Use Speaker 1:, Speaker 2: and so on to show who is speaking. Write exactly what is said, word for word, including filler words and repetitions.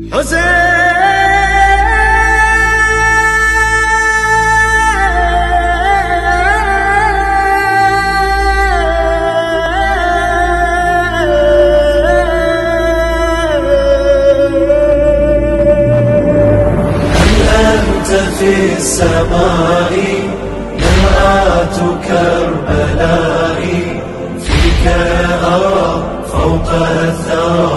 Speaker 1: حسين
Speaker 2: في السماء مرآة كربلاء، فيك أرى فوق الثرى